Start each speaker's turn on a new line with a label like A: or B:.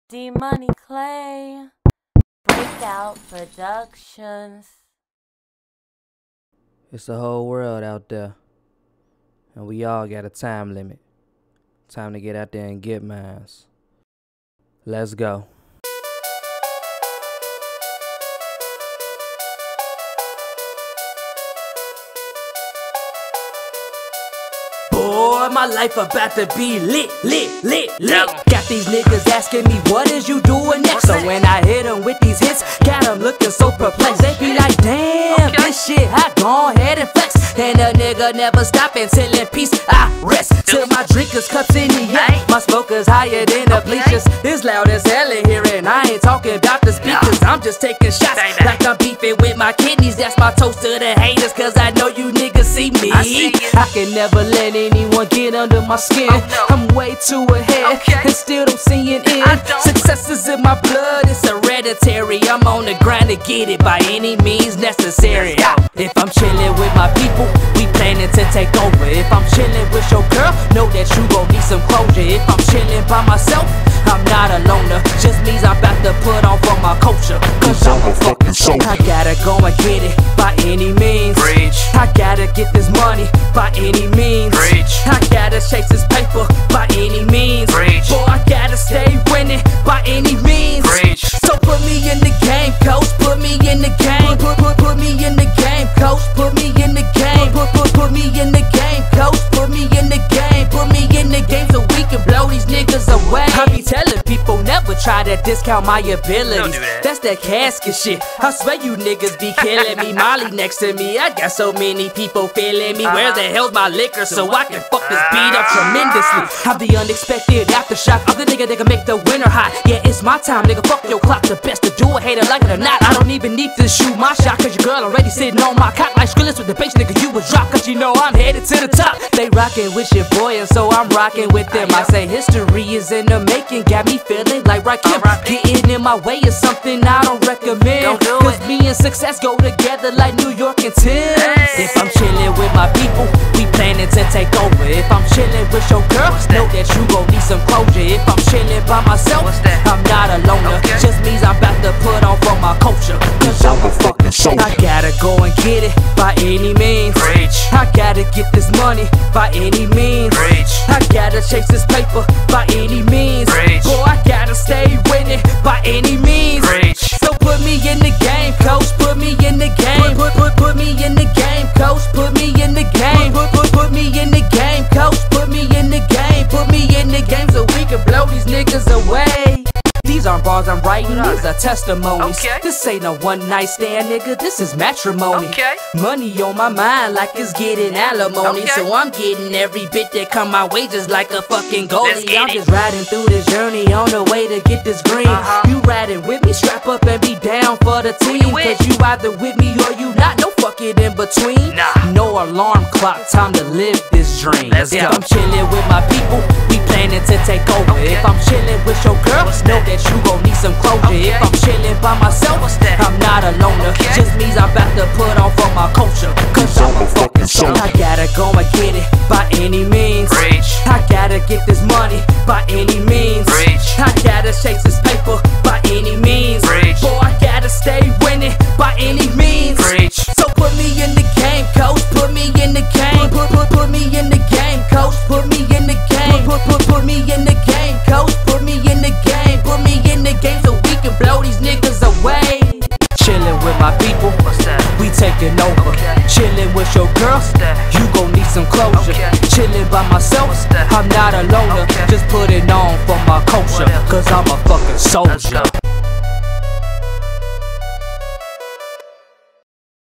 A: Dmoney Clay, Breakout Productions.
B: It's the whole world out there, and we all got a time limit. Time to get out there and get mines. Let's go. Boy, my life about to be lit. Got these niggas asking me, what is you doing next? So when I hit them with these hits, got them looking so perplexed. They be like, damn, this shit hot, go ahead and flex. And a nigga never stop until in peace I rest. Till my drinkers cups in the air, my smokers higher than the bleachers. It's loud as hell in here, and I ain't talking about the speakers. I'm just taking shots like I'm beefing with my kidneys. That's my toast to the haters, cause I know you niggas see me. I can never let anyone get under my skin. I'm way too ahead, and still don't see it in. Success is in my blood, it's hereditary. I'm on the grind to get it by any means necessary. If I'm chilling with my people, we planning to take over. If I'm chilling with your girl, know that you gon' need some closure. If I'm chilling by myself, I'm not a loner. Just means I'm about to put on for my culture, cause I'm a fucking soldier. I gotta go and get it by any means. I gotta get this money by any means. I gotta chase this paper by any means. Boy, I gotta stay winning by any means. So put me in the game, coach. Put me in the game. Put me in the game, coach. Put me in the game. Put me in the game, coach. Put me in the game. Put me in the game so we can blow these niggas away. I be telling people never try to discount my abilities. That's that casket shit. I swear you niggas be killing me. Molly next to me, I got so many people feeling me. Where the hell's my liquor so I can fuck this beat up tremendously? I'm the unexpected aftershock. I'm the nigga that can make the winter hot. Yeah, it's my time, nigga. Fuck your clock. The best to do it, hater like it or not. I don't even need to shoot my shot, cause your girl already sitting on my cock like Skrillers with the bass, nigga. You would drop, cause you know I'm headed to the top. They rockin' with your boy, and so I'm rockin' with them. I say history is in the making, got me feeling like Rakim. Getting in my way is something I don't recommend, cause me and success go together like New York and Tim. If I'm chillin' with my people, we planning to take over. If I'm chillin' with your girl, know that you gon' need some closure. If I'm chillin' by myself, I'm not a loner. Just means I'm about to put on for my culture, cause I'm a fucking soldier. I gotta go and get it by any means. I gotta get this money by any means. I gotta chase this paper by any means. Boy, I gotta stay winning by any means. So put me in the game, coach. Put me in the game. Put me in the game, coach. Put me in the game. Put me in the game, coach. Put me in the game. Put me in the game so we can blow these niggas away. These aren't bars I'm writing, these are testimonies. This ain't a one night stand, nigga, this is matrimony. Money on my mind like it's getting alimony. So I'm getting every bit that come my way just like a fucking goalie. I'm just riding through this journey on the way to get this green. You riding with me, strap up and be down for the team. Cause you either with me or you not, no fucking in between. No alarm clock, time to live this dream. If I'm chilling with my people, we planning to take over. If I'm chilling with your girl, know that you gon' need some closure. If I'm chillin' by myself, I'm not a loner. Just means I'm about to put on for my culture, cause I'm a fucking soldier. I gotta go and get it by any means. I gotta get this money by any means. I gotta chase this paper by any means. Boy, I gotta stay winning by any means. So put me in the game, coach. Put me in the game. Put me in the game, coach. Put me in the game. Put me in the game, coach. Put me in the game. Put me in the game so we can blow these niggas away. Chillin' with my people, we taking over. Chillin' with your girl, you gon' need some closure. Chillin' by myself, I'm not a loner. Just put it on for my culture, cause I'm a fucking soldier.